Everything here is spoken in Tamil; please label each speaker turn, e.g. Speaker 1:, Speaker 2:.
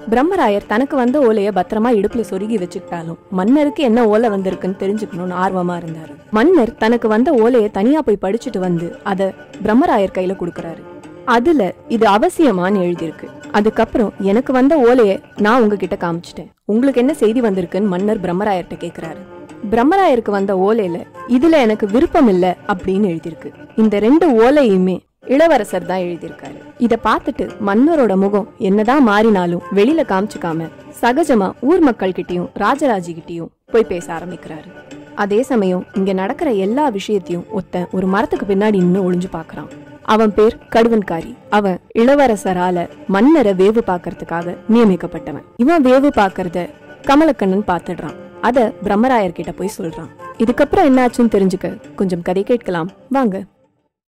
Speaker 1: பிரம்மராயர் தனக்கு வந்த ஓலைய பத்திரமா இடுப்புல சொருகி வச்சுக்கிட்டாலும் மன்னருக்கு என்ன ஓலை வந்திருக்குன்னு தெரிஞ்சுக்கணும்னு ஆர்வமா இருந்தாரு. மன்னர் தனக்கு வந்த ஓலைய தனியா போய் படிச்சுட்டு வந்து அத பிரம்மராயர் கையில கொடுக்கறாரு. அதுல இது அவசியமான்னு எழுதியிருக்கு. அதுக்கப்புறம் எனக்கு வந்த ஓலைய நான் உங்ககிட்ட காமிச்சிட்டேன், உங்களுக்கு என்ன செய்தி வந்திருக்குன்னு மன்னர் பிரம்மராயர்கிட்ட கேக்குறாரு. பிரம்மராயருக்கு வந்த ஓலையில இதுல எனக்கு விருப்பம் இல்ல அப்படின்னு எழுதியிருக்கு. இந்த 2 ஓலையுமே இளவரசர் தான் எழுதியிருக்காரு. இத பார்த்துட்டு மன்னரோட முகம் என்னதான் மாறினாலும் வெளியில காமிச்சுக்காம சகஜமா ஊர் மக்கள் கிட்டயும் ராஜராஜி கிட்டயும் போய் பேச ஆரம்பிக்கிறாரு. அதே சமயம் இங்க நடக்கிற எல்லா விஷயத்தையும் ஒரு மரத்துக்கு பின்னாடி நின்னு ஒளிஞ்சு பாக்குறான். அவன் பேர் கடுவன்காரி. அவன் இளவரசரால மன்னரை வேவு பாக்கிறதுக்காக நியமிக்கப்பட்டவன். இவன் வேவு பாக்குறத கமலக்கண்ணன் பாத்துடுறான். அத பிரம்மராயர் கிட்ட போய் சொல்றான். இதுக்கப்புறம் என்னாச்சுன்னு தெரிஞ்சுக்க கொஞ்சம் கதை கேட்கலாம் வாங்க.